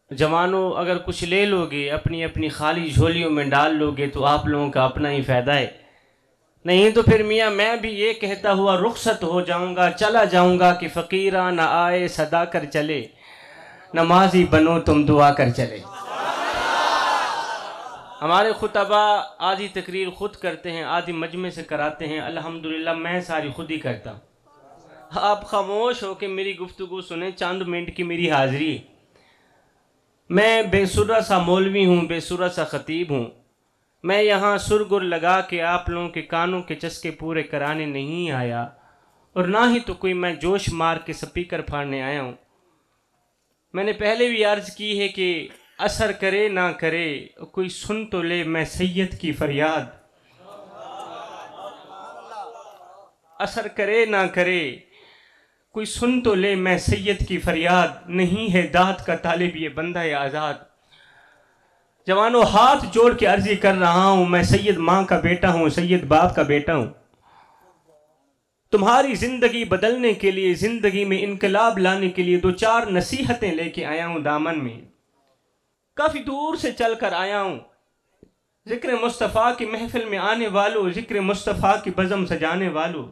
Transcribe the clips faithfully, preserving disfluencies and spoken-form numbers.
جوانوں اگر کچھ لے لو گے اپنی اپنی خالی جھولیوں میں ڈال لو گے تو آپ لوگوں کا اپنا ہی فائدہ ہے، نہیں تو پھر میاں میں بھی یہ کہتا ہوا رخصت ہو جاؤں گا، چلا جاؤں گا کہ فقیرہ نہ آئے صدا کر چلے، نمازی بنو تم دعا کر چلے۔ ہمارے خطبہ آدھی تقریر خود کرتے ہیں، آدھی مجمع سے کراتے ہیں، الحمدللہ میں ساری خود ہی کرتا ہوں۔ آپ خاموش ہو کے میری گفتگو سنیں، چند منٹ کی میری حاضری ہے۔ میں بے سرہ سا مولوی ہوں، بے سرہ سا خطیب ہوں، میں یہاں سرگر لگا کے آپ لوگوں کے کانوں کے چسکے پورے کرانے نہیں آیا، اور نہ ہی تو کوئی میں جوش مار کے سپیکر پھاڑنے آیا ہوں۔ میں نے پہلے بھی عرض کی ہے کہ اثر کرے نہ کرے کوئی سن تو لے میں سید کی فریاد، اثر کرے نہ کرے کوئی سن تو لے میں سید کی فریاد، نہیں ہے داد کا طالب یہ بندہ آزاد۔ جوانوں ہاتھ جوڑ کے عرضی کر رہا ہوں، میں سید ماں کا بیٹا ہوں، سید باپ کا بیٹا ہوں، تمہاری زندگی بدلنے کے لیے، زندگی میں انقلاب لانے کے لیے دو چار نصیحتیں لے کے آیا ہوں دامن میں، کافی دور سے چل کر آیا ہوں۔ ذکر مصطفیٰ کی محفل میں آنے والوں، ذکر مصطفیٰ کی بزم سجانے والوں،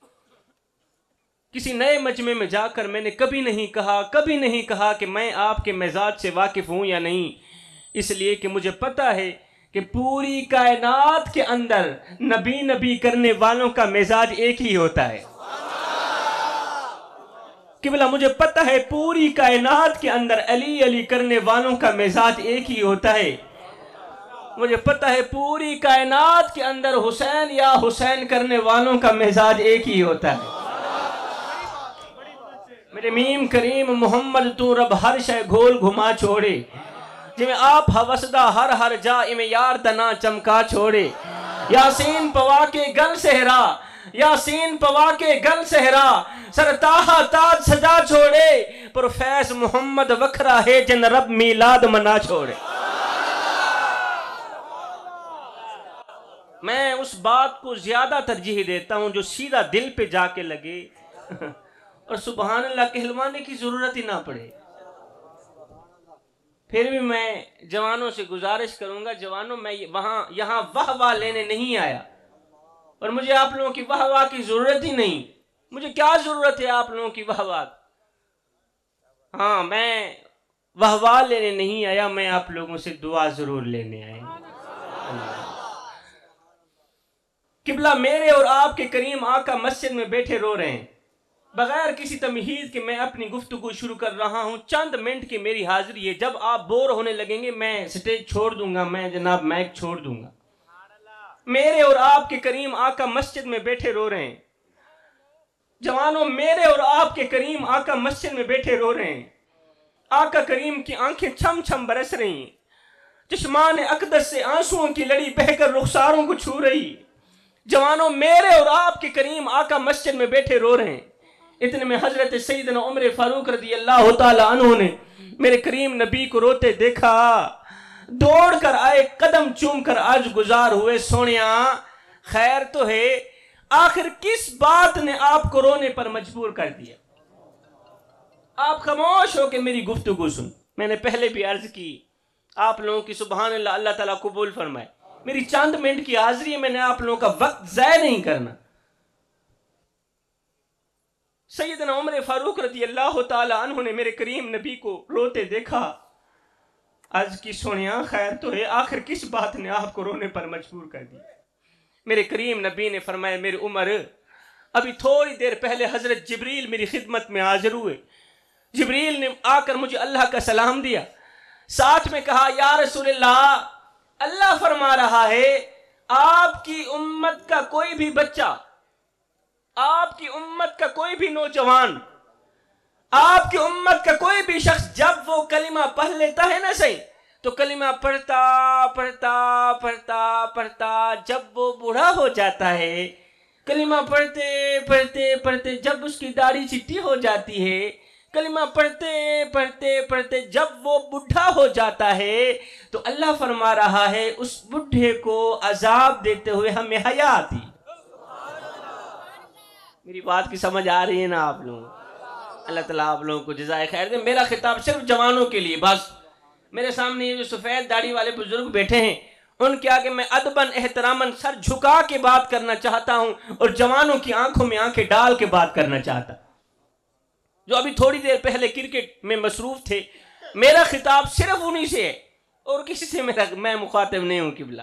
کسی نئے مجمع میں جا کر میں نے کبھی نہیں کہا کبھی نہیں کہا کہ میں آپ کے مزاج سے واقف ہوں یا نہیں، اس لیے کہ مجھے پتہ ہے کہ پوری کائنات کے اندر نبی نبی کرنے والوں کا مزاج ایک ہی ہوتا ہے۔ قبلہ مجھے پتہ ہے پوری کائنات کے اندر علی علی کرنے والوں کا مزاج ایک ہی ہوتا ہے، مجھے پتہ ہے پوری کائنات کے اندر حسین یا حسین کرنے والوں کا مزاج ایک ہی ہوتا ہے۔ میرے میم کریم محمد تو رب ہر شے گھول گھما چھوڑے، جی میں آپ حوصدہ ہر ہر جا میں یار دنا چمکا چھوڑے، یاسین پوا کے گل سہرا، یاسین پوا کے گل سہرا، سرتاہا تاج سجا چھوڑے، پر فیض محمد وکھرا ہے جن رب میلاد منا چھوڑے۔ میں اس بات کو زیادہ ترجیح دیتا ہوں جو سیدھا دل پہ جا کے لگے اور سبحان اللہ کہلوانے کی ضرورت ہی نہ پڑے۔ پھر بھی میں جوانوں سے گزارش کروں گا، جوانوں میں وہاں یہاں واہ واہ لینے نہیں آیا، اور مجھے آپ لوگوں کی واہ واہ کی ضرورت ہی نہیں، مجھے کیا ضرورت ہے آپ لوگوں کی واہ واہ؟ ہاں میں واہ واہ لینے نہیں آیا، میں آپ لوگوں سے دعا ضرور لینے آیا۔ قبلہ میرے اور آپ کے کریم آقا مسجد میں بیٹھے رو رہے ہیں، بغیر کسی تمہید کے میں اپنی گفتگو شروع کر رہا ہوں، چند منٹ کی میری حاضری ہے، جب آپ بور ہونے لگیں گے میں سٹیج چھوڑ دوں گا، میں جناب مائک چھوڑ دوں گا۔ میرے اور آپ کے کریم آقا مسجد میں بیٹھے رو رہے ہیں، جوانوں میرے اور آپ کے کریم آقا مسجد میں بیٹھے رو رہے ہیں، آقا کریم کی آنکھیں چھم چھم برس رہی ہیں، چشمان اقدس سے آنسوؤں کی لڑی بہہ کر رخساروں کو چھو رہی۔ جوانوں میرے اور آپ کے کریم آقا مسجد میں بیٹھے رو رہے ہیں، اتنے میں حضرت سیدنا عمر فاروق رضی اللہ تعالیٰ عنہ نے میرے کریم نبی کو روتے دیکھا، دوڑ کر آئے، قدم چوم کر آج گزار ہوئے، سونیا خیر تو ہے، آخر کس بات نے آپ کو رونے پر مجبور کر دیا؟ آپ خاموش ہو کے میری گفتگو سن۔ میں نے پہلے بھی عرض کی، آپ لوگوں کی سبحان اللہ اللہ تعالیٰ قبول فرمائے، میری چند منٹ کی حاضری ہے، میں نے آپ لوگوں کا وقت ضائع نہیں کرنا۔ سیدنا عمر فاروق رضی اللہ تعالیٰ عنہ نے میرے کریم نبی کو روتے دیکھا، عرض کی سونیا خیر تو ہے، آخر کس بات نے آپ کو رونے پر مجبور کر دیا؟ میرے کریم نبی نے فرمایا، میرے عمر ابھی تھوڑی دیر پہلے حضرت جبریل میری خدمت میں حاضر ہوئے، جبریل نے آ کر مجھے اللہ کا سلام دیا، ساتھ میں کہا یا رسول اللہ، اللہ فرما رہا ہے آپ کی امت کا کوئی بھی بچہ، آپ کی امت کا کوئی بھی نوجوان، آپ کی امت کا کوئی بھی شخص جب وہ کلمہ پڑھ لیتا ہے نا صحیح، تو کلمہ پڑھتا پڑھتا پڑھتا پڑھتا جب وہ بوڑھا ہو جاتا ہے، کلمہ پڑھتے پڑھتے پڑھتے جب اس کی داڑھی چٹی ہو جاتی ہے، کلمہ پڑھتے پڑھتے پڑھتے جب وہ بڈھا ہو جاتا ہے، تو اللہ فرما رہا ہے اس بڈھے کو عذاب دیتے ہوئے ہمیں حیا آتی۔ میری بات کی سمجھ آ رہی ہے نا آپ لوگوں؟ اللہ تعالیٰ آپ لوگوں کو جزائے خیر دے۔ میرا خطاب صرف جوانوں کے لیے، بس میرے سامنے یہ جو سفید داڑھی والے بزرگ بیٹھے ہیں ان کے آگے میں ادباً احتراماً سر جھکا کے بات کرنا چاہتا ہوں اور جوانوں کی آنکھوں میں آنکھیں ڈال کے بات کرنا چاہتا جو ابھی تھوڑی دیر پہلے کرکٹ میں مصروف تھے. میرا خطاب صرف انہی سے ہے اور کسی سے میرا میں مخاطب نہیں ہوں. قبلہ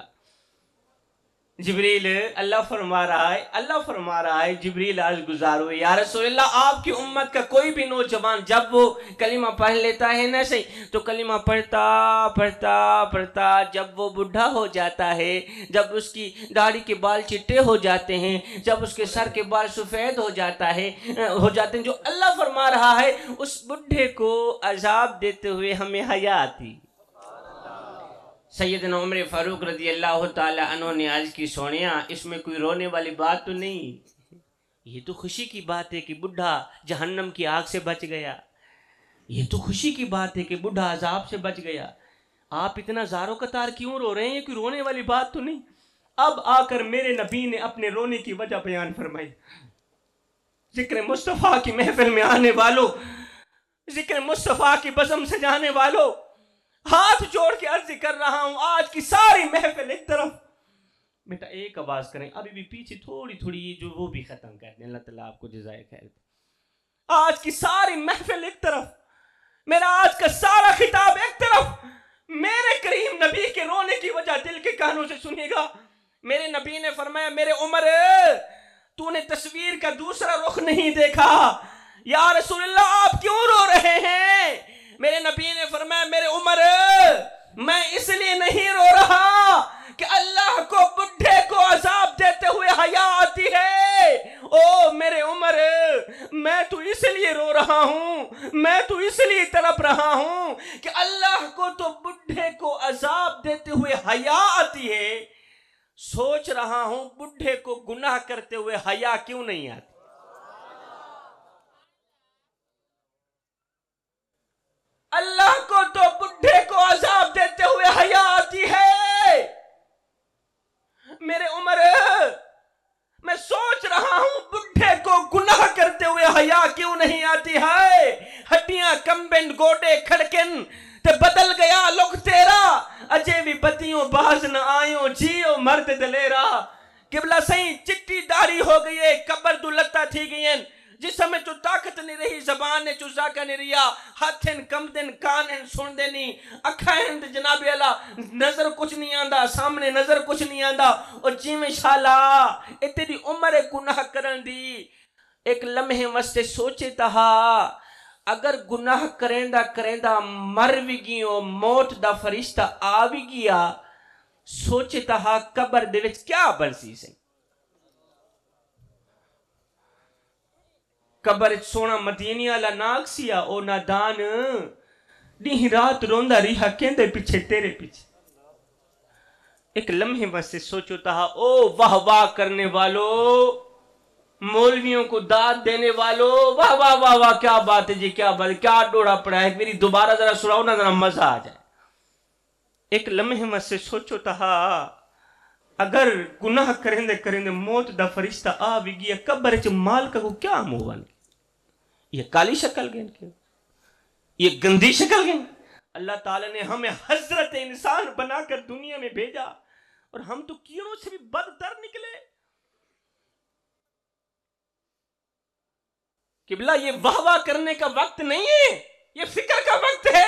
جبریل اللہ فرما رہا ہے اللہ فرما رہا ہے جبریل آج گزارو یا رسول اللہ آپ کی امت کا کوئی بھی نوجوان جب وہ کلمہ پڑھ لیتا ہے نہ صحیح تو کلمہ پڑھتا پڑھتا پڑھتا جب وہ بڈھا ہو جاتا ہے, جب اس کی داڑھی کے بال چٹے ہو جاتے ہیں, جب اس کے سر کے بال سفید ہو جاتا ہے ہو جاتے ہیں جو اللہ فرما رہا ہے اس بڈھے کو عذاب دیتے ہوئے ہمیں حیا آتی. سیدنا عمر فاروق رضی اللہ تعالی عنہ نے عرض کی سونیا اس میں کوئی رونے والی بات تو نہیں, یہ تو خوشی کی بات ہے کہ بڈھا جہنم کی آگ سے بچ گیا, یہ تو خوشی کی بات ہے کہ بڈھا عذاب سے بچ گیا. آپ اتنا زارو قطار کیوں رو رہے ہیں, یہ کوئی رونے والی بات تو نہیں. اب آ کر میرے نبی نے اپنے رونے کی وجہ بیان فرمائی. ذکر مصطفیٰ کی محفل میں آنے والوں, ذکر مصطفیٰ کی بزم سجانے والوں, ہاتھ جوڑ کے عرض کر رہا ہوں آج کی ساری محفل ایک طرف. بیٹا ایک آواز کریں, ابھی بھی پیچھے تھوڑی تھوڑی جو وہ بھی ختم کر دیں, اللہ تعالیٰ آپ کو جزائے خیر. آج کی ساری محفل ایک طرف, میرا آج کا سارا خطاب ایک طرف, میرے کریم نبی کے رونے کی وجہ دل کے کانوں سے سنیے گا. میرے نبی نے فرمایا میرے عمر تو نے تصویر کا دوسرا رخ نہیں دیکھا, یا رسول اللہ آپ کیوں رو رہے ہیں؟ میرے نبی نے فرمایا میرے عمر میں اس لیے نہیں رو رہا کہ اللہ کو بڈھے کو عذاب دیتے ہوئے حیا آتی ہے. او میرے عمر میں تو اس لیے رو رہا ہوں, میں تو اس لیے تڑپ رہا ہوں کہ اللہ کو تو بڈھے کو عذاب دیتے ہوئے حیا آتی ہے, سوچ رہا ہوں بڈھے کو گناہ کرتے ہوئے حیا کیوں نہیں آتی. اللہ کو تو بڈھے کو عذاب دیتے ہوئے حیا آتی ہے. میرے عمر میں سوچ رہا ہوں بڈھے کو گناہ کرتے ہوئے حیا کیوں نہیں آتی ہے. ہڈیاں کمبن گوڈے کھڑکن تے بدل گیا لوگ تیرا, اجے بھی بتیوں باز نہ آئیوں جیو مرد دلیرا. قبلہ سہیں چٹی داڑھی ہو گئی ہے, قبر دو لگتا تھی گئی ہیں, جسم میں تو طاقت نہیں رہی, زبان نے چوزا کا نہیں رہا, ہاتھیں کم دن کان ہیں سن دینی, اکھائیں جناب اللہ نظر کچھ نہیں آندا, سامنے نظر کچھ نہیں آندا. اور جی میں شالا اتنی عمر گناہ کرن دی ایک لمحے واسطے سوچے تہا اگر گناہ کریندا کریندا مر بھی گیوں موت دا فرشتہ آ بھی گیا, سوچے تہا قبر دے وچ کیا بنسی سے. قبر سونا مدینی والا ناک سیا او نادان دن رات روندا رہا کہندے پیچھے تیرے پیچھے. ایک لمحے واسطے سوچو تہا او واہ واہ کرنے والو, مولویوں کو داد دینے والو, واہ واہ واہ واہ کیا بات ہے جی, کیا بات ہے, کیا ڈوڑا پڑا ہے, میری دوبارہ ذرا سناؤ نا, ذرا مزہ آ جائے. ایک لمحے واسطے سوچو تہا اگر گناہ کرندے کرندے موت دا فرشتہ آ بھی گیا قبر چ مالکہ کو کیا منہ بن گیا. یہ کالی شکل گئن کیوں, یہ گندی شکل گئن. اللہ تعالیٰ نے ہمیں حضرت انسان بنا کر دنیا میں بھیجا اور ہم تو کیڑوں سے بھی بدتر نکلے. قبلہ یہ واہ واہ کرنے کا وقت نہیں ہے, یہ فکر کا وقت ہے.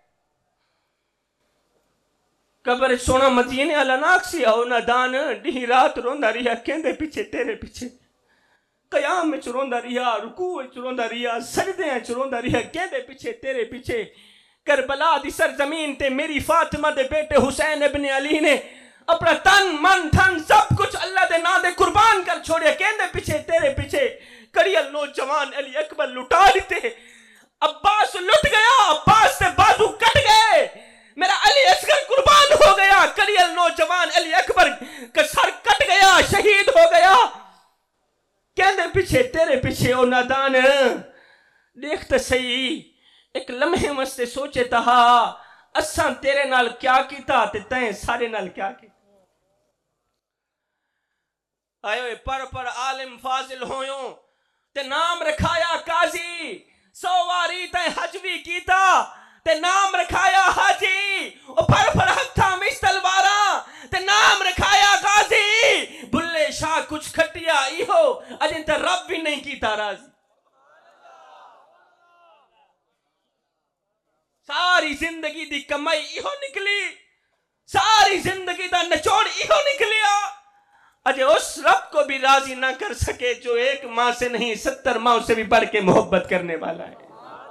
قبر سونا مدینے والا ناک سی او نادان ڈی رات روندا رہیا کہندے پیچھے تیرے پیچھے, قیام وچ روندا رہیا, رکوع وچ روندا رہیا, سجدے وچ روندا رہیا کہندے پیچھے تیرے پیچھے. کربلا دی سرزمین تے میری فاطمہ دے بیٹے حسین ابن علی نے اپنا تن من دھن سب کچھ اللہ دے نام دے قربان کر چھوڑیا کہندے پیچھے تیرے پیچھے. کڑیل نوجوان علی اکبر لٹا لیتے, عباس لٹ گیا, عباس سے بازو کٹ گئے, میرا علی اصغر قربان ہو گیا, کڑیل نوجوان علی اکبر کا سر کٹ گیا, شہید ہو گیا. کہندے پیچھے تیرے پیچھے او نادان دیکھتے صحیح ایک لمحے واسطے سوچے تہا اساں تیرے نال کیا کیتا تے تیں سارے نال کیا کیتا. آئے پر پر عالم فاضل ہویوں تے نام رکھایا قاضی, سو واری تے حج بھی کیتا تے نام رکھایا حاجی, کیتا راضی. ساری زندگی دی کمائی ایہو نکلی, ساری زندگی دا نچوڑ ایہو نکلیا, اجے اس رب کو بھی راضی نہ کر سکے جو ایک ماں سے نہیں ستر ماں سے بھی بڑھ کے محبت کرنے والا ہے.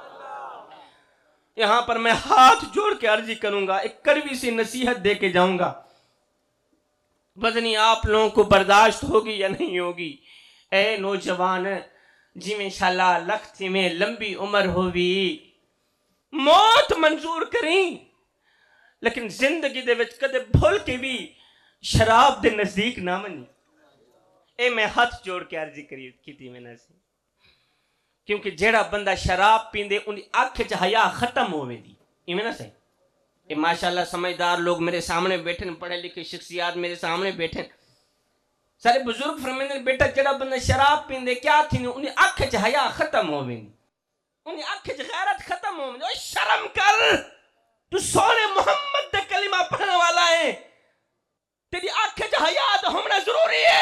یہاں پر میں ہاتھ جوڑ کے عرضی کروں گا, ایک کڑوی سی نصیحت دے کے جاؤں گا, بدنی آپ لوگوں کو برداشت ہوگی یا نہیں ہوگی. اے نوجوان, جی میں انشاءاللہ لکھ تھی میں لمبی عمر ہوئی, موت منظور کریں, لیکن زندگی دے وچ کدے بھول کے بھی شراب دے نزدیک نہ منی. اے میں ہاتھ جوڑ کے عرضی کری کیتی میں نہ سی, کیونکہ جیڑا بندہ شراب پیندے ان دی آنکھ چ حیا ختم ہوے دی. ایویں نہ صحیح. اے ماشاءاللہ سمجھدار لوگ میرے سامنے بیٹھے, پڑھے لکھے شخصیات میرے سامنے بیٹھے, سارے بزرگ فرمیندے بیٹا جیڑا بندہ شراب پیندے کیا تھی ان دی آنکھ چ حیا ختم ہوے دی, ان دی آنکھ چ غیرت ختم ہوے دی. اوے شرم کر, تو سونے محمد دے کلمہ پڑھنے والا ہے, تیری آنکھ چ حیا تو ہونا ضروری ہے,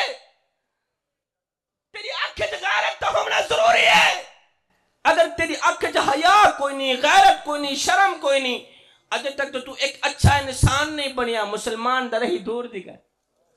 تیری آنکھ چ غیرت تو ہونا ضروری ہے. اگر تیری آنکھ چ حیا کوئی نہیں, غیرت کوئی نہیں, شرم کوئی نہیں, اجے تک تو تو ایک اچھا انسان نہیں بنیا, مسلمان دا رہی دور دی گئے.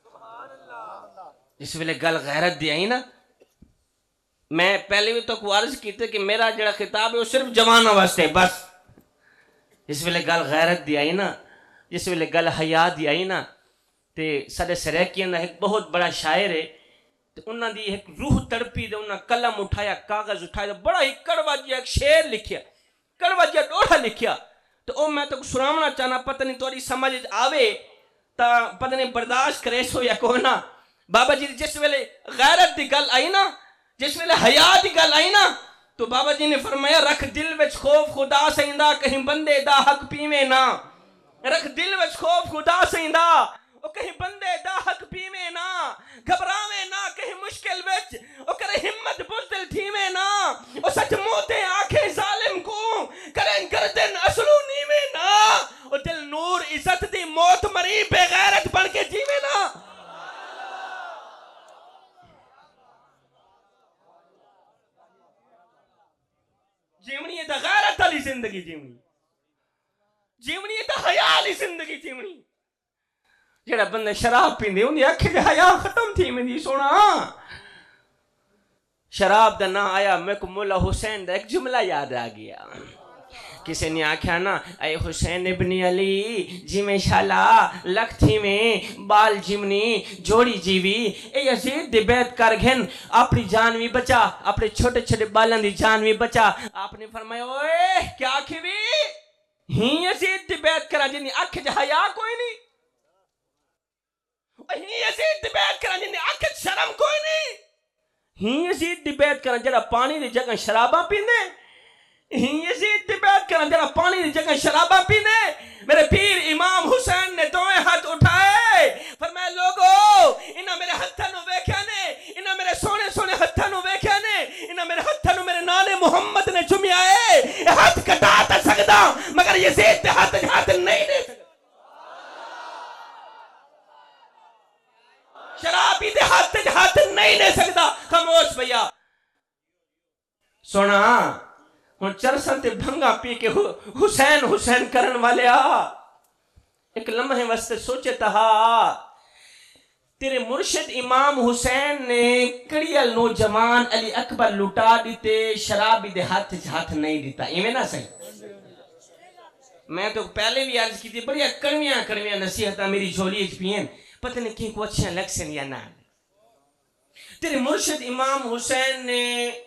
اس ویلے گل غیرت دی آئی نا, میں پہلے بھی تو کو عرض کیتے کہ میرا جڑا خطاب ہے وہ صرف جوانوں واسطے بس. جس ویلے گل غیرت دی آئی نا, جس ویلے گل حیا دی آئی نا, تے سارے سریکیاں دا ایک بہت بڑا شاعر ہے, انہاں دی ایک روح تڑپی دے, انہاں قلم اٹھایا, کاغذ اٹھایا, بڑا ہی کڑوا جیا ایک شعر لکھیا, کڑوا جیا ڈوڑا لکھیا. تو او میں تو سناونا چاہنا, پتہ نہیں توڑی سمجھ آوے تا پتہ نہیں برداشت کرے سو یا کوئی نہ. بابا جی جس ویلے غیرت دی گل آئی نا, جس ویلے حیا دی گل آئی نا, تو بابا جی نے فرمایا رکھ دل وچ خوف خدا سیندا, کہیں بندے دا حق پیویں نہ. رکھ دل وچ خوف خدا سیندا, او کہیں بندے دا حق پیویں نہ. گھبراویں نہ کہیں مشکل وچ, او کرے ہمت بزدل تھیویں نہ. او سچ منہ تے آکھے ظالم کو, کریں گردن اصلو نیویں نہ. او دل نور عزت دی موت مری بے غیرت بن کے جیویں نہ. جیونی ہے تا غیرت علی زندگی جیونی, جیونی ہے تا حیا علی زندگی جیونی. جیڑا بندہ شراب پیندے ان دی اکھ دے حیا ختم تھی میں دی. سونا شراب دا نہ آیا, میں کو مولا حسین دا ایک جملہ یاد آ گیا. کسی نے آکھیا نا, اے حسین ابن علی جی میں شالا لکھ تھی میں بال جمنی جوڑی جیوی, اے یزید دی بیعت کر گھن اپنی جان بھی بچا, اپنے چھوٹے چھوٹے بالان دی جان بھی بچا. آپ نے فرمایا اوے کیا آکھی بھی, ہی یزید دی بیعت کرا جن دی اکھ چ حیا کوئی نہیں, ہی یزید دی بیعت کرا جن دی اکھ چ شرم کوئی نہیں, ہی یزید دی بیعت کرا جڑا پانی دی جگہ شراباں پیندے, ہی یزید دی بیعت کرا جڑا پانی دی جگہ شراباں پیندے. میرے پیر امام حسین نے دوئے ہاتھ اٹھائے, فرمایا لوگو انہاں میرے ہتھاں نو ویکھیا نے, انہاں میرے سونے سونے ہتھاں نو ویکھیا نے, انہاں میرے ہتھاں نو میرے نانے محمد نے چومیا ہے. ہاتھ کٹا تے سکدا مگر یزید دے ہاتھ ہاتھ نہیں دے سکدا. شرابی دے ہاتھ ہاتھ نہیں دے سکدا. خاموش بھیا سونا, ہن چرسن تے بھنگا پی کے حسین حسین کرن والے آ, ایک لمحے واسطے سوچے تہا تیرے مرشد امام حسین نے کڑیل نوجوان علی اکبر لٹا دیتے, شرابی دے ہاتھ ہاتھ نہیں دیتا. ایویں نہ صحیح. میں تو پہلے بھی عرض کی تھی, بڑی کڑویاں کڑویاں نصیحتاں میری جھولی اچ پین, پتہ نہیں کہیں کو اچھا لگ سن یا نہ. تیرے مرشد امام حسین نے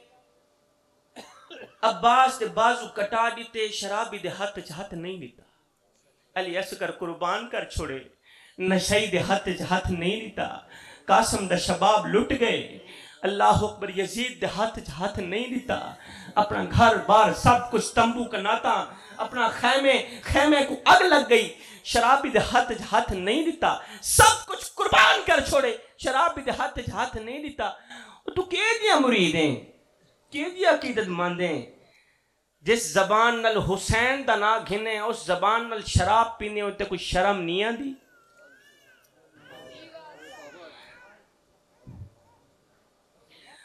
عباس دے بازو کٹا دیتے, شرابی دے ہاتھ ہاتھ نہیں دیتا. علی اصغر قربان کر چھوڑے, نشئی دے ہاتھ ہاتھ نہیں دیتا. قاسم دا شباب لٹ گئے, اللہ اکبر یزید دے ہاتھ ہاتھ نہیں دیتا. اپنا گھر بار سب کچھ تمبو کا ناتا, اپنا خیمے خیمے کو اگ لگ گئی, شرابی دے ہاتھ ہاتھ نہیں دیتا. سب کچھ قربان کر چھوڑے, شرابی دے ہاتھ ہاتھ نہیں دیتا. تو کہہ دیا مرید ہیں, کہہ دیا عقیدت ماندیں, جس زبان نال حسین دا نا گھنے اس زبان نال شراب پینے ہوتے کوئی شرم نہیں آندی.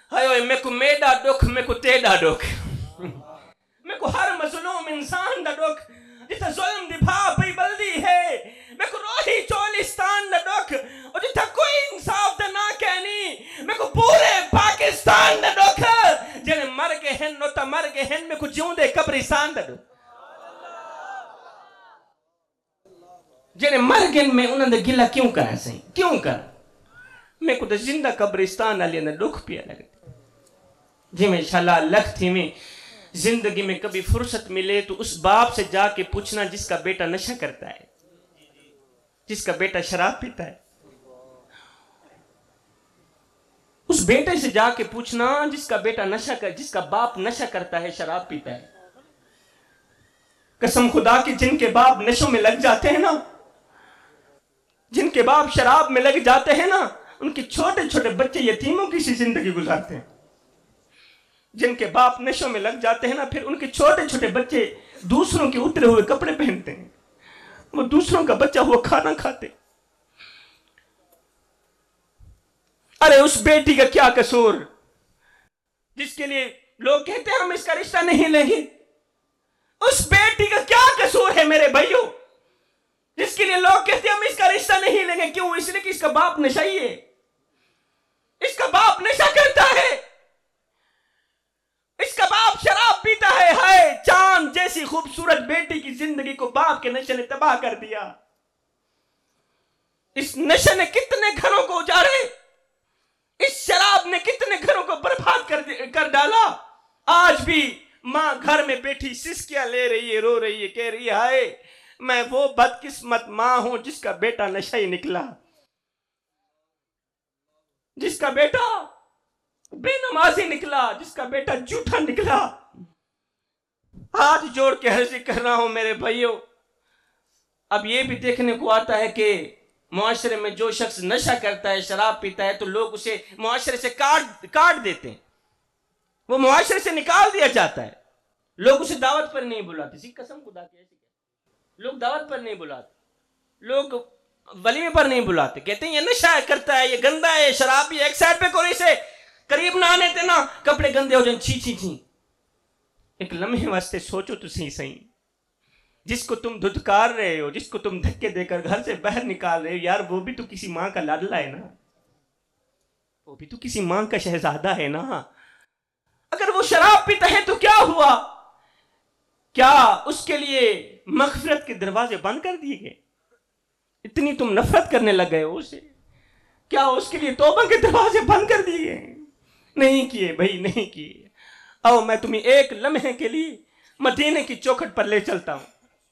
ہائے میں کو میڈا دکھ میں کو تیڈا دکھ میں کو ہر مظلوم انسان دا دکھ جتا ظلم دی بھا پئی بلدی ہے میں کو روحی چولستان دا دکھ اور جتا کوئی انصاف دا نہ کہنی میں کو پورے پاکستان دا دکھ جنہیں مر کے ہن نو تا مر کے ہن میں کو جیوں دے قبرستان دا دکھ جنہیں مر گئے میں انہوں نے گلہ کیوں کرا سہیں کیوں کرا میں کو تو زندہ قبرستان علی اندر دکھ پیا لگتا جی میں انشاءاللہ لکھ تھی میں زندگی میں کبھی فرصت ملے تو اس باپ سے جا کے پوچھنا جس کا بیٹا نشہ کرتا ہے جس کا بیٹا شراب پیتا ہے اس بیٹے سے جا کے پوچھنا جس کا بیٹا نشہ کر جس کا باپ نشہ کرتا ہے شراب پیتا ہے قسم خدا کی جن کے باپ نشوں میں لگ جاتے ہیں نا جن کے باپ شراب میں لگ جاتے ہیں نا ان کے چھوٹے چھوٹے بچے یتیموں کی سی زندگی گزارتے ہیں جن کے باپ نشوں میں لگ جاتے ہیں نا پھر ان کے چھوٹے چھوٹے بچے دوسروں کے اترے ہوئے کپڑے پہنتے ہیں وہ دوسروں کا بچہ ہوا کھانا کھاتے ارے اس بیٹی کا کیا قصور جس کے لیے لوگ کہتے ہیں ہم اس کا رشتہ نہیں لیں گے اس بیٹی کا کیا قصور ہے میرے بھائیوں جس کے لیے لوگ کہتے ہیں ہم اس کا رشتہ نہیں لیں گے کیوں اس لیے کہ اس کا باپ نشئی ہے اس کا باپ نشہ کرتا ہے اس کا باپ شراب پیتا ہے ہائے چاند جیسی خوبصورت بیٹی کی زندگی کو باپ کے نشے نے تباہ کر دیا اس نشے نے کتنے گھروں کو اجاڑے اس شراب نے کتنے گھروں کو برباد کر, کر ڈالا آج بھی ماں گھر میں بیٹھی سسکیاں لے رہی ہے رو رہی ہے کہہ رہی ہے ہائے میں وہ بدقسمت ماں ہوں جس کا بیٹا نشہ ہی نکلا جس کا بیٹا بے نمازی نکلا جس کا بیٹا جھوٹا نکلا ہاتھ جوڑ کے عرض کر رہا ہوں میرے بھائیوں اب یہ بھی دیکھنے کو آتا ہے کہ معاشرے میں جو شخص نشہ کرتا ہے شراب پیتا ہے تو لوگ اسے معاشرے سے کاٹ کاٹ دیتے ہیں وہ معاشرے سے نکال دیا جاتا ہے لوگ اسے دعوت پر نہیں بلاتے سی قسم خدا کی ایسی لوگ دعوت پر نہیں بلاتے لوگ ولیمے پر نہیں بلاتے کہتے ہیں یہ نشہ کرتا ہے یہ گندا ہے شرابی ایک سائڈ پہ کوئی سے قریب نہ آنے تے نا کپڑے گندے ہو جائیں چھی چھی چھی ایک لمحے واسطے سوچو تو صحیح صحیح جس کو تم دھتکار رہے ہو جس کو تم دھکے دے کر گھر سے باہر نکال رہے ہو یار وہ بھی تو کسی ماں کا لاڈلا ہے نا وہ بھی تو کسی ماں کا شہزادہ ہے نا اگر وہ شراب پیتا ہے تو کیا ہوا کیا اس کے لیے مغفرت کے دروازے بند کر دیے گئے اتنی تم نفرت کرنے لگ گئے ہو اسے کیا اس کے لیے توبہ کے دروازے بند کر دیے گئے نہیں کیے بھائی نہیں کیے آؤ میں تمہیں ایک لمحے کے لیے مدینے کی چوکھٹ پر لے چلتا ہوں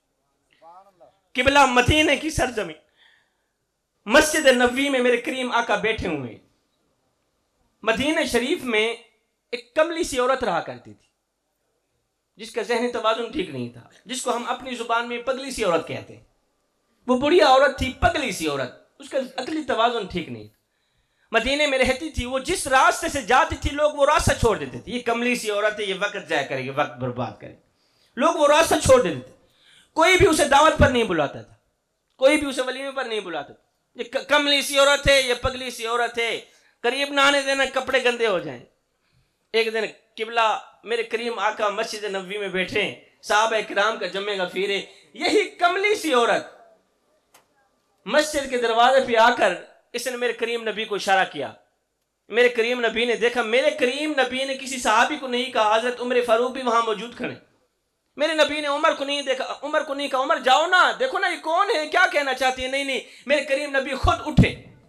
قبلہ مدینے کی سرزمین مسجد نبوی میں میرے کریم آقا بیٹھے ہوئے مدینہ شریف میں ایک کملی سی عورت رہا کرتی تھی جس کا ذہنی توازن ٹھیک نہیں تھا جس کو ہم اپنی زبان میں پگلی سی عورت کہتے ہیں وہ بڑھیا عورت تھی پگلی سی عورت اس کا عقلی توازن ٹھیک نہیں تھا مدینے میں رہتی تھی وہ جس راستے سے جاتی تھی لوگ وہ راستہ چھوڑ دیتے تھے یہ کملی سی عورت ہے یہ وقت ضائع کرے گی وقت برباد کرے لوگ وہ راستہ چھوڑ دیتے تھے کوئی بھی اسے دعوت پر نہیں بلاتا تھا کوئی بھی اسے ولیمے پر نہیں بلاتا تھا یہ کملی سی عورت ہے یہ پگلی سی عورت ہے قریب نہ آنے دینا کپڑے گندے ہو جائیں ایک دن قبلہ میرے کریم آقا مسجد نبوی میں بیٹھے صحابہ کرام کا جمع غفیر ہے یہی کملی سی عورت مسجد کے دروازے پہ آ کر اس نے میرے کریم نبی کو اشارہ کیا میرے کریم نبی نے دیکھا میرے کریم نبی نے کسی صحابی کو نہیں کہا حضرت عمر فاروق بھی وہاں موجود کھڑے میرے نبی نے عمر کو نہیں دیکھا عمر کو نہیں کہا عمر جاؤ نا دیکھو نا یہ کون ہے کیا کہنا چاہتی ہے نہیں نہیں میرے کریم نبی خود اٹھے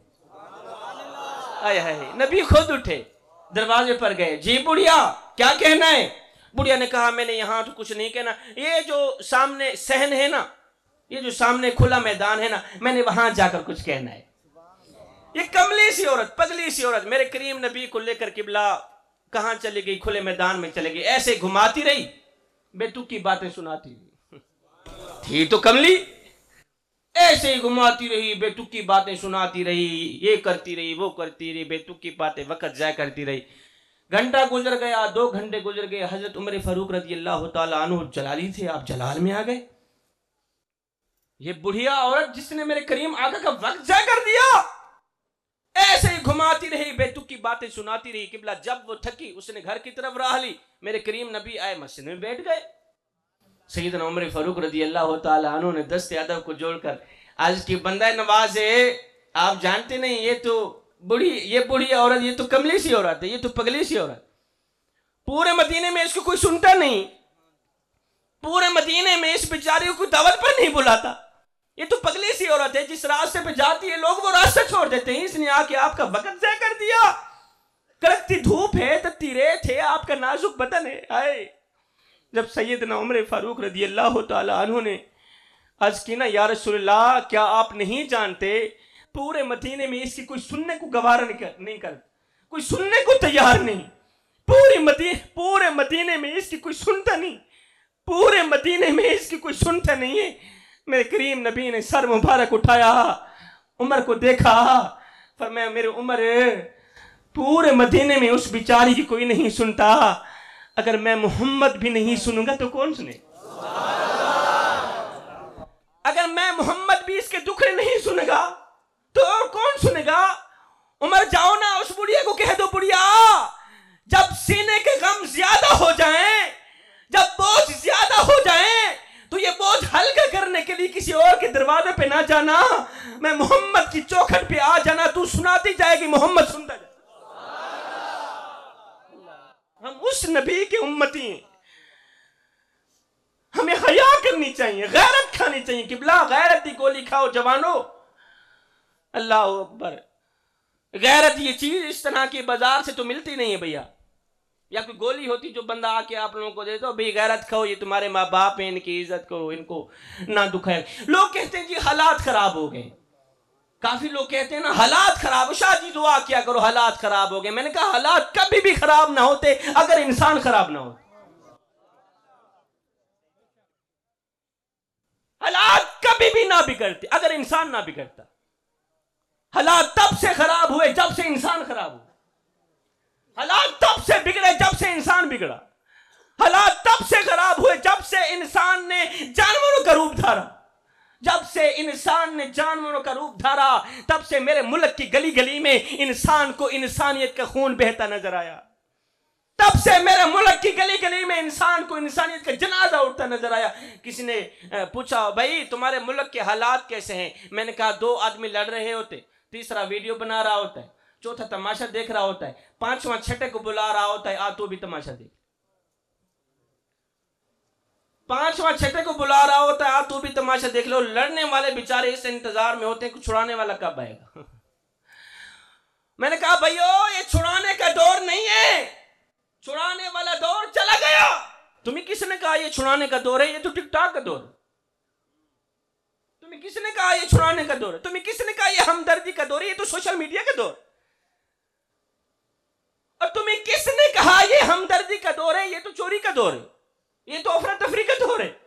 آئے ہائے نبی خود اٹھے دروازے پر گئے جی بڑھیا کیا کہنا ہے بڑھیا نے کہا میں نے یہاں تو کچھ نہیں کہنا یہ جو سامنے صحن ہے نا یہ جو سامنے کھلا میدان ہے نا میں نے وہاں جا کر کچھ کہنا ہے یہ کملی سی عورت پگلی سی عورت میرے کریم نبی کو لے کر قبلہ کہاں چلی گئی کھلے میدان میں چلے گئی ایسے گھماتی رہی بے تک کی باتیں سناتی رہی تھی تو کملی ایسے ہی گھماتی رہی بے تک کی باتیں سناتی رہی یہ کرتی رہی وہ کرتی رہی بے تک کی باتیں وقت ضائع کرتی رہی گھنٹہ گزر گیا دو گھنٹے گزر گئے حضرت عمر فاروق رضی اللہ تعالیٰ عنہ جلالی تھے آپ جلال میں آ گئے یہ بڑھیا عورت جس نے میرے کریم آقا کا وقت ضائع کر دیا ایسے ہی थमाती रही, बेतुकी बातें सुनाती रही। किबला जब वो थकी उसने घर की तरफ राह ली, मेरे करीम नबी आए, मस्जिद में बैठ गए। सैयदना उमर फारूक रजी अल्लाह ताला अन्हु ने दस्ते अदब को जोड़कर, आज की बंदा नवाज है, आप जानते नहीं, ये तो बूढ़ी ये बूढ़ी औरत, ये तो कमली सी औरत है, ये तो पगली सी औरत, पूरे मदीने में इसको कोई सुनता नहीं, पूरे मदीने में इस बेचारी को कोई दावत पर नहीं बुलाता, ये तो पगली सी औरत है, जिस रास्ते पे जाती है लोग वो रास्ता छोड़ देते हैं, इसने आके आपका वक्त ज़ाया कर दिया। कड़कती धूप है, तत्ती रेत है, आपका नाजुक बदन है। आए जब सैयदना उमर फारूक रज़ी अल्लाह ताला अन्हु ने अर्ज़ की ना, या रसूलल्लाह, क्या आप नहीं जानते पूरे मदीने में इसकी कोई सुनने को गवारा नहीं कर नहीं कर कोई सुनने को तैयार नहीं, पूरे मदीने पूरे मदीने में इसकी कोई सुनता नहीं, पूरे मदीने में इसकी कोई सुनता नहीं है। मेरे करीम नबी ने सर मुबारक उठाया, उमर को देखा, फरमाया मेरे उमर, पूरे मदीने में उस बिचारी की कोई नहीं सुनता, अगर मैं मोहम्मद भी नहीं सुनूंगा तो कौन सुने? अगर मैं मोहम्मद भी इसके दुखड़े नहीं सुनेगा तो और कौन सुनेगा? उमर जाओ ना उस बुढ़िया को कह दो, बुढ़िया जब सीने के गम ज्यादा हो जाएं, जब बोझ ज्यादा हो जाएं, तो ये बोझ हल्का करने के लिए किसी और के दरवाजे पे ना जाना, मैं मोहम्मद की चौखट पे आ जाना, तू सुनाती जाएगी, मोहम्मद सुनता जाए। हम उस नबी के उम्मती हैं, हमें हया करनी चाहिए, गैरत खानी चाहिए। किबला गैरत की गोली खाओ जवानों, अल्लाह अकबर। गैरत ये चीज इस तरह की बाजार से तो मिलती नहीं है भैया, या कोई गोली होती जो बंदा आके आप लोगों को दे दो, भाई गैरत खाओ, ये तुम्हारे माँ बाप हैं, इनकी इज्जत करो, इनको ना दुखाए। लोग कहते हैं जी हालात खराब हो गए, काफी लोग कहते हैं ना हालात खराब, शाह जी दुआ किया करो हालात खराब हो गए। मैंने कहा हालात कभी भी खराब ना होते अगर इंसान खराब ना होते, हालात कभी भी ना बिगड़ते अगर इंसान ना बिगड़ता। हालात तब से खराब हुए जब से इंसान खराब हुआ, हालात तब से बिगड़े जब से इंसान बिगड़ा, हालात तब से खराब हुए जब से इंसान ने जानवरों का रूप धारा, जब से इंसान ने जानवरों का रूप धारा तब से मेरे मुल्क की गली गली में इंसान को इंसानियत का खून बहता नजर आया, तब से मेरे मुल्क की गली गली में इंसान को इंसानियत का जनाजा उठता नजर आया। किसी ने पूछा भाई तुम्हारे मुल्क के हालात कैसे हैं? मैंने कहा दो आदमी लड़ रहे होते, तीसरा वीडियो बना रहा होता है, चौथा तमाशा देख रहा होता है, पांचवा छठे को बुला रहा होता है, आ तो भी तमाशा देख, पांचवा छठे को बुला रहा होता है, आ तो भी तमाशा देख लो। लड़ने वाले बेचारे इस इंतजार में होते हैं कि छुड़ाने वाला कब आएगा। मैंने कहा भाइयों ये छुड़ाने का दौर नहीं है, छुड़ाने वाला दौर चला गया। तुम्हें किसने कहा ये छुड़ाने का दौर है? ये तो टिकटॉक का दौर है। तुम्हें किसने कहा ये छुड़ाने का दौर है? तुम्हें किसने कहा ये हमदर्दी का दौर है? ये तो सोशल मीडिया का दौर। और तुम्हें किसने कहा ये हमदर्दी का दौर है? ये तो चोरी का दौर है, ये तो अफरा तफरी का दौर है।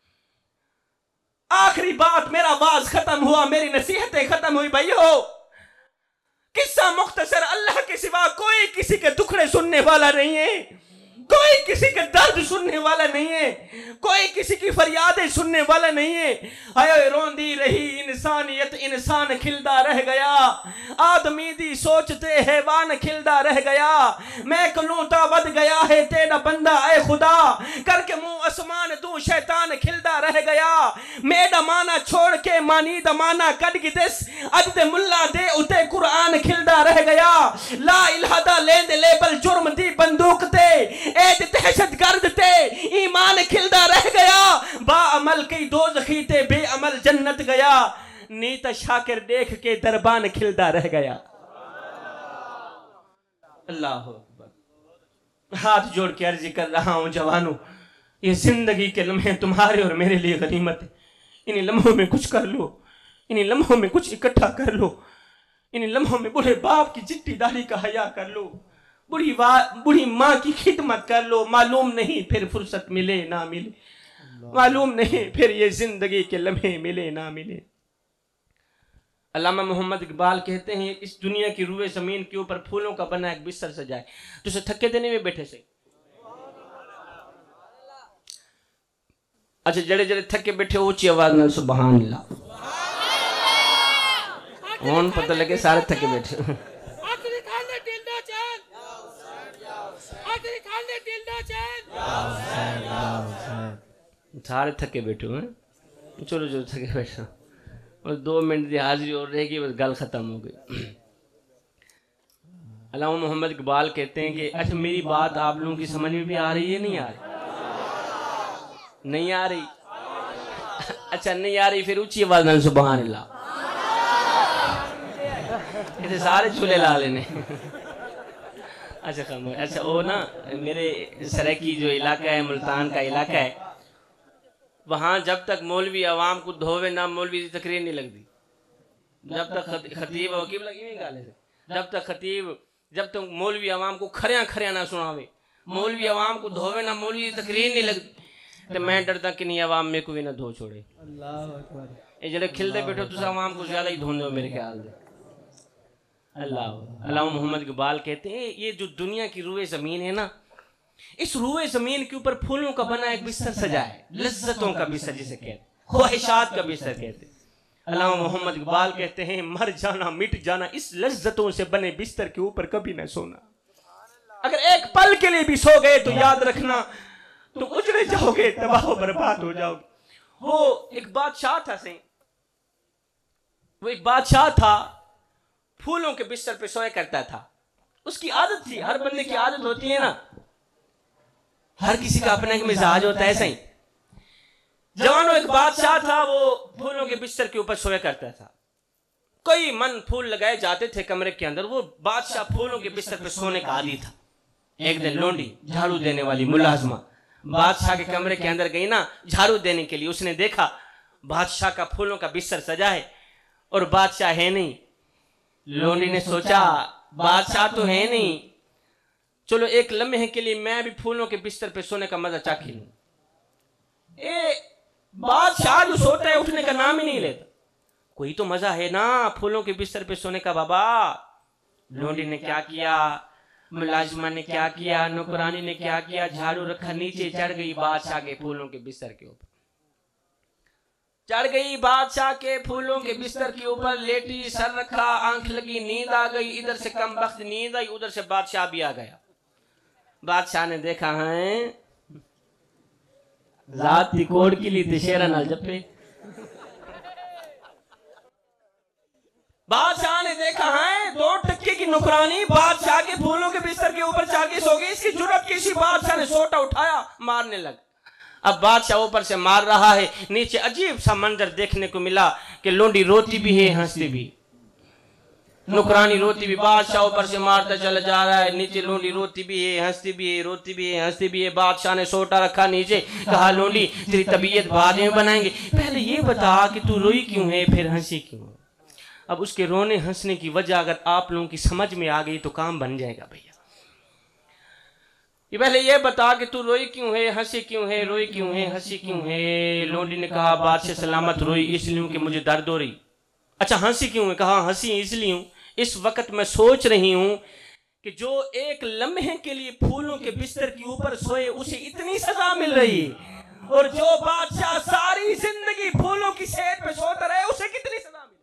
आखिरी बात, मेरा वाज खत्म हुआ, मेरी नसीहतें खत्म हुई। भाइयों किस्सा मुख्तसर, अल्लाह के सिवा कोई किसी के दुखड़े सुनने वाला नहीं है, कोई किसी का दर्द सुनने वाला नहीं है, कोई किसी की फरियादें सुनने वाला नहीं है। आए रोंदी रही इंसानियत, इंसान खिलदा रह गया, आदमी दी सोचते हैवान खिलदा रह गया। मैं कलूता बद गया है तेरा बंदा ऐ खुदा, करके मुंह आसमान तू शैतान खिलदा रह गया। मेरा माना छोड़ के मानी दमाना कद गिदस, अज दे मुल्ला दे उते कुरान खिलदा रह गया। ला इलाहा दा लेंद लेबल जुर्म दी बंदूक ते, ऐद दहशत गर्द ते ईमान खिलदा रह गया। बा अमल कई दोज़खी ते बे अमल जन्नत गया, नीत शाकिर देख के दरबान खिलदा रह गया। अल्लाह अकबर। हाथ जोड़ के अर्जी कर रहा हूं जवानों, ये जिंदगी के लम्हे तुम्हारे और मेरे लिए गनीमत है। इन्हीं लम्हों में कुछ कर लो, इन्हीं लम्हों में कुछ इकट्ठा कर लो, इन्हीं लम्हों में बूढ़े बाप की चिट्ठी दाढ़ी का हया कर लो, बुढ़ी बुढ़ी माँ की खिदमत कर लो। मालूम नहीं फिर फुर्सत मिले ना मिले, मालूम नहीं फिर ये जिंदगी के लम्हे मिले ना मिले। अल्लामा मोहम्मद इकबाल कहते हैं इस दुनिया की रूए जमीन के ऊपर फूलों का बना एक बिस्तर सजाए तो उसे थके देने में बैठे से। अच्छा जड़े जड़े थके बैठे ऊंची आवाज में सुभान अल्लाह, पता लगे सारे थके बैठे। سارے تھکے بیٹھے ہیں. چلو جو تھکے بیٹھا بس دو منٹ کی حاضری اور رہے گی، بس گل ختم ہو گئی. علامہ محمد اقبال کہتے ہیں کہ اچھا میری بات آپ لوگوں کی سمجھ میں بھی آ رہی ہے نہیں آ رہی؟ نہیں آ رہی؟ اچھا نہیں آ رہی پھر اونچی آواز نال سبحان اللہ. یہ سارے چولہے لا لینے. اچھا خاموش. اچھا وہ نا میرے سرائکی جو علاقہ ہے، ملتان کا علاقہ ہے، وہاں جب تک مولوی عوام کو دھوے نہ مولوی کی تقریر نہیں لگتی. جب تک خطیب وکیب لگی ہوئی گالے سے جب تک خطیب جب تک مولوی عوام کو کھریاں کھریاں نہ سناوے، مولوی عوام کو دھوے نہ مولوی کی تقریر نہیں لگتی، تو میں ڈرتا کہ نہیں عوام میں کو بھی نہ دھو چھوڑے. یہ جڑے کھلتے بیٹھو تو عوام کو زیادہ ہی دھوندے ہو میرے خیال سے. اللہ علامہ محمد اقبال کہتے ہیں یہ جو دنیا کی روئے زمین ہے نا، اس روئے زمین کے اوپر پھولوں کا بنا ایک بستر سجا ہے، لذتوں کا بستر جسے کہتے ہیں، خواہشات کا بستر کہتے ہیں. علامہ محمد اقبال کہتے ہیں مر جانا مٹ جانا اس لذتوں سے بنے بستر کے اوپر کبھی نہ سونا. اگر ایک پل کے لیے بھی سو گئے تو یاد رکھنا تم اجڑے جاؤ گے، تباہ و برباد ہو جاؤ گے. وہ ایک بادشاہ تھا سہیں وہ ایک بادشاہ تھا، پھولوں کے بستر پہ سویا کرتا تھا. اس کی عادت تھی، ہر بندے کی عادت ہوتی ہے نا، ہر کسی کا اپنا ایک مزاج ہوتا ہے. صحیح جوانوں ایک بادشاہ تھا، وہ پھولوں کے بستر کے اوپر سویا کرتا تھا. کئی من پھول لگائے جاتے تھے کمرے کے اندر، وہ بادشاہ پھولوں کے بستر پہ سونے کا عادی تھا. ایک دن لونڈی جھاڑو دینے والی ملازمہ بادشاہ کے کمرے کے اندر گئی نا جھاڑو دینے کے لیے. اس نے دیکھا بادشاہ کا پھولوں کا بستر سجا ہے اور بادشاہ ہے نہیں. لونڈی نے سوچا بادشاہ تو ہے نہیں، چلو ایک لمحے کے لیے میں بھی پھولوں کے بستر پہ سونے کا مزہ چاکھی لوں. اے بادشاہ جو سوتا ہے اٹھنے کا نام ہی نہیں لیتا، کوئی تو مزہ ہے نا پھولوں کے بستر پہ سونے کا. بابا لونڈی نے کیا کیا، ملازمہ نے کیا کیا، نوکرانی نے کیا کیا، جھاڑو رکھا، نیچے چڑھ گئی بادشاہ کے پھولوں کے بستر کے اوپر. چڑھ گئی بادشاہ کے پھولوں کے بستر کے اوپر، لیٹی، سر رکھا، آنکھ لگی، نیند آ گئی. ادھر سے کم بخت نیند آئی، ادھر سے بادشاہ بھی آ گیا. بادشاہ نے دیکھا ہے ذات دی کوڑ کی لی تے شیرہ نال جپے. بادشاہ نے دیکھا ہے دو ٹکے کی نوکرانی بادشاہ کے پھولوں کے بستر کے اوپر چا کے سو گئی. اس کی جرأت کسی بادشاہ نے سوٹا اٹھایا مارنے لگ. اب بادشاہ اوپر سے مار رہا ہے، نیچے عجیب سا منظر دیکھنے کو ملا کہ لونڈی روتی بھی ہے ہنستی بھی، نوکرانی روتی بھی. بادشاہ اوپر سے مارتا چلا جا رہا ہے، نیچے لونڈی روتی بھی ہے ہنستی بھی ہے، روتی بھی ہے ہنستی بھی ہے. بادشاہ نے سوٹا رکھا نیچے، کہا لونڈی تیری طبیعت بعد میں بنائیں گے، پہلے یہ بتا کہ تو روئی کیوں ہے پھر ہنسی کیوں ہے. اب اس کے رونے ہنسنے کی وجہ اگر آپ لوگوں کی سمجھ میں آ گئی تو کام بن جائے گا بھیا. یہ پہلے یہ بتا کہ تو روئی کیوں ہے، ہنسی کیوں ہے، روئی کیوں ہے، ہنسی کیوں ہے. لونڈی نے کہا بادشاہ سلامت روئی اس لیے کہ مجھے درد ہو رہی. اچھا ہنسی کیوں ہے؟ کہا ہنسی اس لیے ہوں اس وقت میں سوچ رہی ہوں کہ جو ایک لمحے کے لیے پھولوں کے بستر کے اوپر سوئے اسے اتنی سزا مل رہی ہے، اور جو بادشاہ ساری زندگی پھولوں کی صحت پہ سوتا رہے اسے کتنی سزا ملے،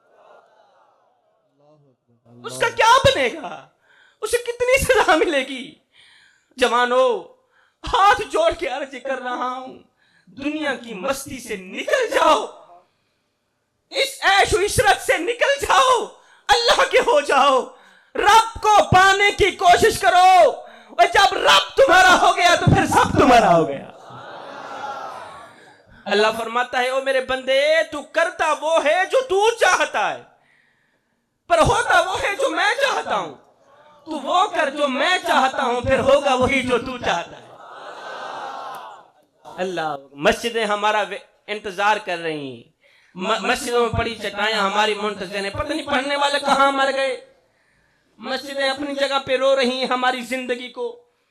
اس کا کیا بنے گا، اسے کتنی سزا ملے گی. جوانو ہاتھ جوڑ کے عرض کر رہا ہوں دنیا کی مستی سے نکل جاؤ، اس عیش و عشرت سے نکل جاؤ، اللہ کے ہو جاؤ، رب کو پانے کی کوشش کرو، اور جب رب تمہارا ہو گیا تو پھر سب تمہارا ہو گیا. اللہ فرماتا ہے او میرے بندے تو کرتا وہ ہے جو تو چاہتا ہے، پر ہوتا وہ ہے جو میں چاہتا ہوں. تو وہ کر جو میں چاہتا ہوں، پھر ہوگا وہی جو تو چاہتا ہے. اللہ مسجدیں ہمارا انتظار کر رہی ہیں، مسجدوں میں پڑی چٹائیاں ہماری منتظر ہیں، پتہ نہیں پڑھنے والے کہاں مر گئے. مسجدیں اپنی جگہ پہ رو رہی ہیں ہماری زندگی کو.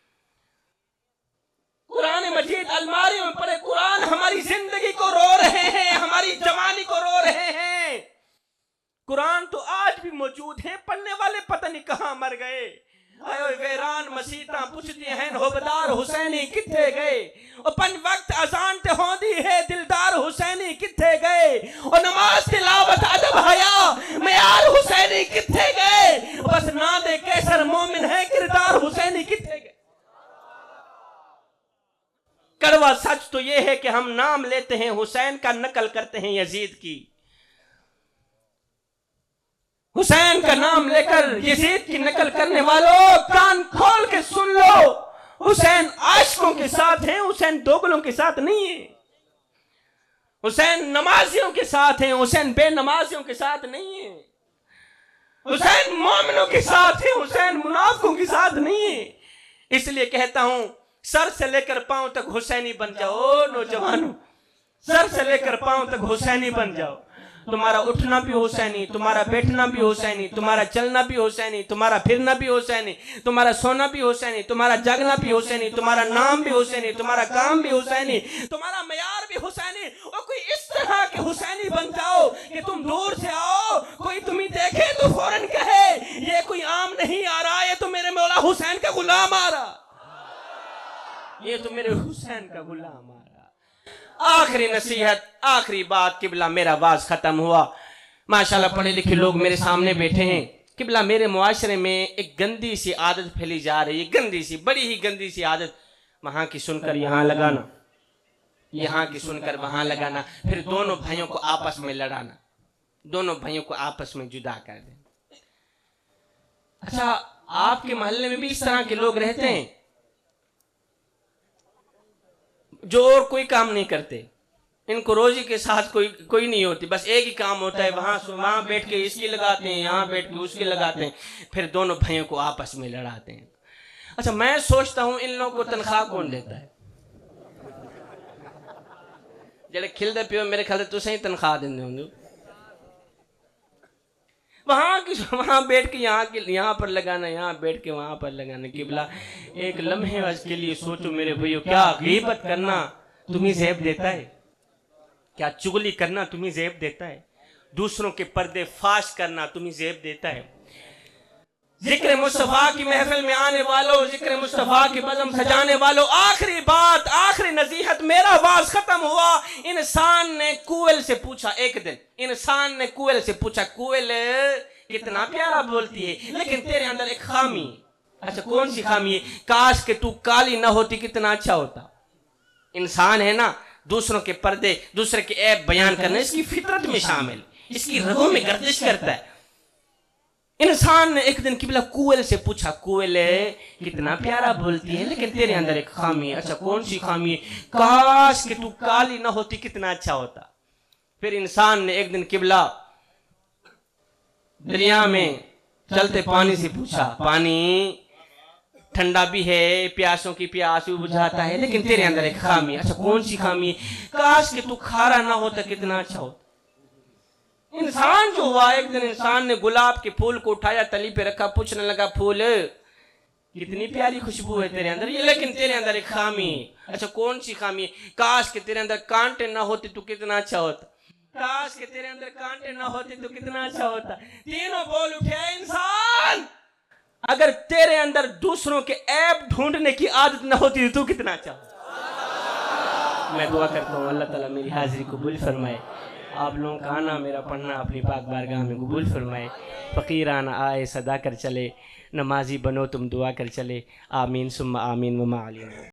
قرآن مجید الماری میں پڑے قرآن ہماری زندگی کو رو رہے ہیں، ہماری جوانی کو رو رہے ہیں. قرآن تو آج بھی موجود ہیں، پڑھنے والے پتہ نہیں کہاں مر گئے. اے ویران مسیتاں پوچھتی ہیں ہوبدار حسینی کتھے گئے، اور پنج وقت اذان تے ہوندی ہے دلدار حسینی کتھے گئے، اور نماز تلاوت ادب حیا معیار حسینی کتھے گئے، بس ناد کیسر مومن ہے کردار حسینی کتھے گئے. کڑوا سچ تو یہ ہے کہ ہم نام لیتے ہیں حسین کا، نقل کرتے ہیں یزید کی۔ حسین کا نام لے کر یزید کی نقل کرنے والوں کان کھول کے سن لو، حسین عاشقوں کے ساتھ ہیں، حسین دوگلوں کے ساتھ نہیں ہے۔ حسین نمازیوں کے ساتھ ہیں، حسین بے نمازیوں کے ساتھ نہیں ہے۔ حسین مومنوں کے ساتھ ہیں، حسین منافقوں کے ساتھ نہیں ہے۔ اس لیے کہتا ہوں سر سے لے کر پاؤں تک حسینی بن جاؤ نوجوانوں، سر سے لے کر پاؤں تک حسینی بن جاؤ۔ تمہارا اٹھنا بھی حسینی، تمہارا بیٹھنا بھی حسینی، تمہارا چلنا بھی حسینی، تمہارا پھرنا بھی حسینی، تمہارا سونا بھی حسینی، تمہارا جاگنا بھی حسینی، تمہارا نام بھی حسینی، تمہارا کام بھی حسینی، تمہارا معیار بھی حسینی۔ اور کوئی اس طرح کے حسینی بن جاؤ کہ تم دور سے آؤ، کوئی تمہیں دیکھے تو فوراً کہے یہ کوئی عام نہیں آ رہا، یہ تو میرے مولا حسین کا غلام آ رہا، یہ تو میرے حسین کا غلام آ رہا۔ آخری نصیحت، آخری بات قبلہ، میرا واز ختم ہوا۔ ماشاءاللہ پڑھے لکھے لوگ میرے سامنے بیٹھے ہیں۔ قبلہ میرے معاشرے میں ایک گندی سی عادت پھیلی جا رہی ہے، گندی سی، بڑی ہی گندی سی عادت، وہاں کی سن کر یہاں لگانا، یہاں کی سن کر وہاں لگانا، پھر دونوں بھائیوں کو آپس میں لڑانا، دونوں بھائیوں کو آپس میں جدا کر دینا۔ اچھا آپ کے محلے میں بھی اس طرح کے لوگ رہتے ہیں جو اور کوئی کام نہیں کرتے، ان کو روزی کے ساتھ کوئی کوئی نہیں ہوتی، بس ایک ہی کام ہوتا ہے، وہاں وہاں بیٹھ کے اس کی لگاتے ہیں، یہاں بیٹھ کے اس کی لگاتے ہیں، پھر دونوں بھائیوں کو آپس میں لڑاتے ہیں۔ اچھا میں سوچتا ہوں ان لوگوں کو تنخواہ کون دیتا ہے؟ جڑے کھلتے پیو میرے خیال سے تسیں ہی تنخواہ دیں ہوں، وہاں کی وہاں بیٹھ کے یہاں کے یہاں پر لگانا، یہاں بیٹھ کے وہاں پر لگانا۔ قبلہ ایک لمحے اس کے لیے سوچو میرے بھائیو، کیا غیبت کرنا تمہیں زیب دیتا ہے؟ کیا چغلی کرنا تمہیں زیب دیتا ہے؟ دوسروں کے پردے فاش کرنا تمہیں زیب دیتا ہے؟ ذکر مصطفیٰ کی محفل میں آنے والوں، ذکر مصطفیٰ کی بزم سجانے والوں، آخری بات، آخری نصیحت، میرا واز ختم ہوا۔ انسان نے کوئل سے پوچھا، ایک دن انسان نے کوئل سے پوچھا، کوئل کتنا پیارا بولتی ہے لیکن تیرے اندر ایک خامی ہے۔ اچھا کون سی خامی ہے؟ کاش کہ تو کالی نہ ہوتی کتنا اچھا ہوتا۔ انسان ہے نا، دوسروں کے پردے، دوسرے کے عیب بیان کرنا اس کی فطرت میں شامل، اس کی رگوں میں گردش کرتا ہے۔ انسان نے ایک دن قبلہ کوئل سے پوچھا، کوئل کتنا پیارا بولتی ہے لیکن تیرے اندر ایک خامی ہے۔ اچھا کون سی خامی ہے؟ کاش کہ تو کالی نہ ہوتی کتنا اچھا ہوتا۔ پھر انسان نے ایک دن قبلہ دریا میں چلتے پانی سے پوچھا، پانی ٹھنڈا بھی ہے، پیاسوں کی پیاس بھی بجھاتا ہے لیکن تیرے اندر ایک خامی ہے۔ اچھا کون سی خامی ہے؟ کاش کہ تو کھارا نہ ہوتا کتنا اچھا ہوتا۔ انسان جو ہوا، ایک دن انسان نے گلاب کے پھول کو اٹھایا، تلی پہ رکھا، پوچھنے لگا پھول کتنی پیاری خوشبو ہے تیرے اندر، یہ لیکن تیرے اندر ایک خامی ہے۔ اچھا کون سی خامی ہے؟ کاش کہ تیرے اندر کانٹے نہ ہوتے تو کتنا اچھا ہوتا، کاش کہ تیرے اندر کانٹے نہ ہوتے تو کتنا اچھا ہوتا۔ تینوں بول اٹھے، انسان اگر تیرے اندر دوسروں کے عیب ڈھونڈنے کی عادت نہ ہوتی تو کتنا اچھا ہوتا۔ میں دعا کرتا ہوں اللہ تعالیٰ میری حاضری قبول فرمائے، آپ لوگوں کا آنا میرا پڑھنا اپنی پاک بارگاہ میں قبول فرمائے۔ فقیرانہ آئے صدا کر چلے، نمازی بنو تم دعا کر چلے، آمین ثم آمین وما علینا۔